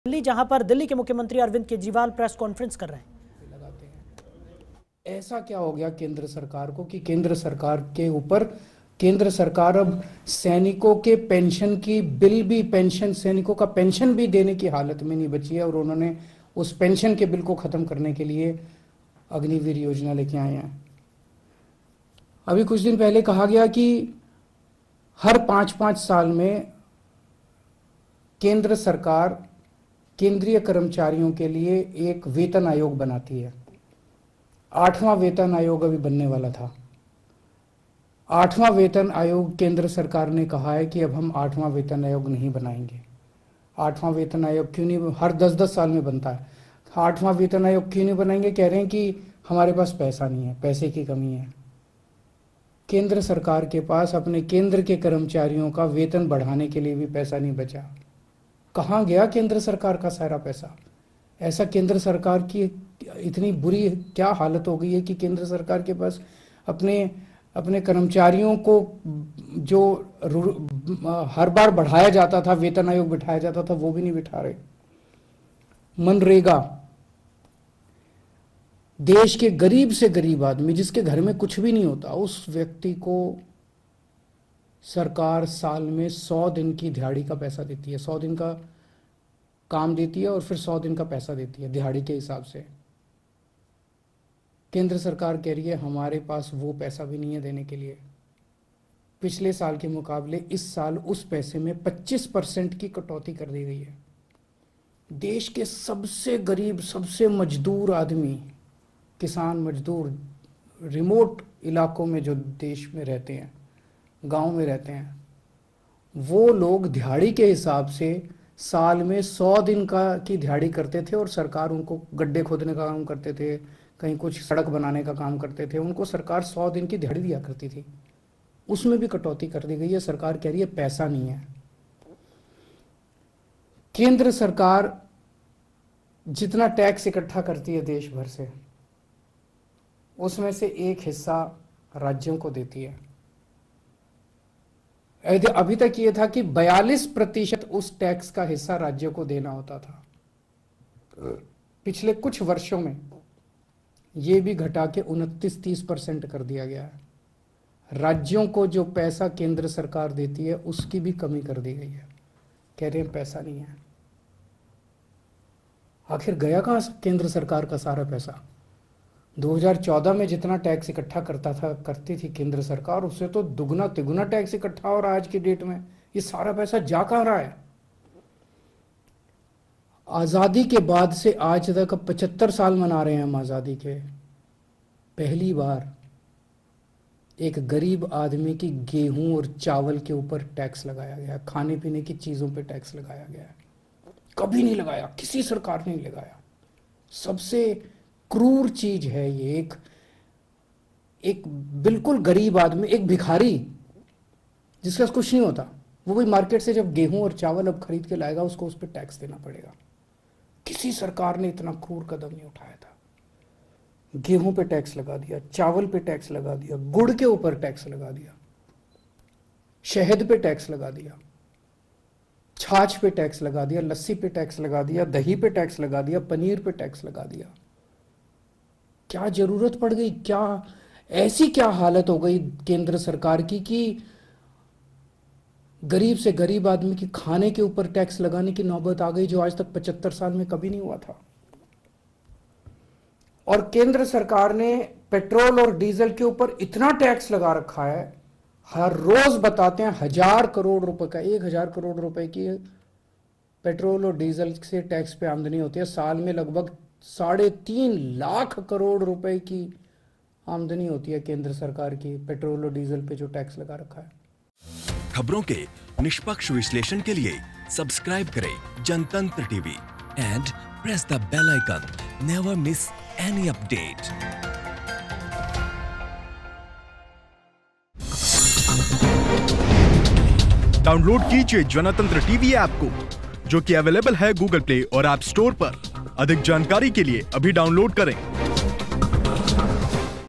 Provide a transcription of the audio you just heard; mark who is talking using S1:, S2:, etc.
S1: दिल्ली, जहां पर दिल्ली के मुख्यमंत्री अरविंद केजरीवाल प्रेस कॉन्फ्रेंस कर रहे हैं।
S2: लगाते हैं। ऐसा क्या हो गया केंद्र सरकार को कि केंद्र सरकार के ऊपर केंद्र सरकार अब सैनिकों के पेंशन की बिल भी सैनिकों का पेंशन भी देने की हालत में नहीं बची है और उन्होंने उस पेंशन के बिल को खत्म करने के लिए अग्निवीर योजना लेके आए हैं। अभी कुछ दिन पहले कहा गया कि हर 5-5 साल में केंद्र सरकार केंद्रीय कर्मचारियों के लिए एक वेतन आयोग बनाती है। 8वां वेतन आयोग अभी बनने वाला था। 8वां वेतन आयोग केंद्र सरकार ने कहा है कि अब हम 8वां वेतन आयोग नहीं बनाएंगे। 8वां वेतन आयोग क्यों नहीं, हर 10-10 साल में बनता है। 8वां वेतन आयोग क्यों नहीं बनाएंगे? कह रहे हैं कि हमारे पास पैसा नहीं है, पैसे की कमी है। केंद्र सरकार के पास अपने केंद्र के कर्मचारियों का वेतन बढ़ाने के लिए भी पैसा नहीं बचा। कहाँ गया केंद्र सरकार का सारा पैसा? ऐसा केंद्र सरकार की इतनी बुरी क्या हालत हो गई है कि केंद्र सरकार के पास अपने कर्मचारियों को जो हर बार बढ़ाया जाता था, वेतन आयोग बिठाया जाता था, वो भी नहीं बिठा रहे। मनरेगा, देश के गरीब से गरीब आदमी जिसके घर में कुछ भी नहीं होता, उस व्यक्ति को सरकार साल में 100 दिन की दिहाड़ी का पैसा देती है। 100 दिन का काम देती है और फिर 100 दिन का पैसा देती है दिहाड़ी के हिसाब से। केंद्र सरकार कह रही है हमारे पास वो पैसा भी नहीं है देने के लिए। पिछले साल के मुकाबले इस साल उस पैसे में 25% की कटौती कर दी गई है। देश के सबसे गरीब, सबसे मजदूर आदमी, किसान मजदूर, रिमोट इलाकों में जो देश में रहते हैं, गांव में रहते हैं, वो लोग दिहाड़ी के हिसाब से साल में 100 दिन की दिहाड़ी करते थे और सरकार उनको गड्ढे खोदने का काम करते थे, कहीं कुछ सड़क बनाने का काम करते थे, उनको सरकार 100 दिन की दिहाड़ी दिया करती थी। उसमें भी कटौती कर दी गई है। सरकार कह रही है पैसा नहीं है। केंद्र सरकार जितना टैक्स इकट्ठा करती है देश भर से, उसमें से एक हिस्सा राज्यों को देती है। अभी तक ये था कि 42% उस टैक्स का हिस्सा राज्यों को देना होता था। पिछले कुछ वर्षों में ये भी घटा के 29-30% कर दिया गया है। राज्यों को जो पैसा केंद्र सरकार देती है उसकी भी कमी कर दी गई है। कह रहे हैं पैसा नहीं है। आखिर गया कहां केंद्र सरकार का सारा पैसा? 2014 में जितना टैक्स इकट्ठा करती थी केंद्र सरकार, उससे तो दुगना तिगुना टैक्स इकट्ठा हो रहा है आज की डेट में। ये सारा पैसा जा कहां रहा है? आजादी के बाद से आज तक 75 साल मना रहे हैं हम आजादी के। पहली बार एक गरीब आदमी की गेहूं और चावल के ऊपर टैक्स लगाया गया, खाने पीने की चीजों पे टैक्स लगाया गया है। कभी नहीं लगाया, किसी सरकार ने नहीं लगाया। सबसे क्रूर चीज है ये। एक बिल्कुल गरीब आदमी, एक भिखारी जिसके पास कुछ नहीं होता, वो भी मार्केट से जब गेहूं और चावल अब खरीद के लाएगा, उसको उस पर टैक्स देना पड़ेगा। किसी सरकार ने इतना क्रूर कदम नहीं उठाया था। गेहूं पे टैक्स लगा दिया, चावल पे टैक्स लगा दिया, गुड़ के ऊपर टैक्स लगा दिया, शहद पे टैक्स लगा दिया, छाछ पे टैक्स लगा दिया, लस्सी पे टैक्स लगा दिया, दही पे टैक्स लगा दिया, पनीर पे टैक्स लगा दिया। क्या जरूरत पड़ गई? ऐसी क्या हालत हो गई केंद्र सरकार की कि गरीब से गरीब आदमी की खाने के ऊपर टैक्स लगाने की नौबत आ गई, जो आज तक 75 साल में कभी नहीं हुआ था। और केंद्र सरकार ने पेट्रोल और डीजल के ऊपर इतना टैक्स लगा रखा है, हर रोज बताते हैं 1000 करोड़ रुपए का, 1000 करोड़ रुपए की पेट्रोल और डीजल से टैक्स पे आमदनी होती है। साल में लगभग 3.5 लाख करोड़ रुपए की आमदनी होती है केंद्र सरकार की पेट्रोल और डीजल पे जो टैक्स लगा रखा है।
S3: खबरों के निष्पक्ष विश्लेषण के लिए सब्सक्राइब करें Jantantra TV and press the bell icon. Never miss any update.
S4: Download कीजिए जनतंत्र टीवी ऐप को, जो कि अवेलेबल है गूगल प्ले और ऐप स्टोर पर। अधिक जानकारी के लिए अभी डाउनलोड करें।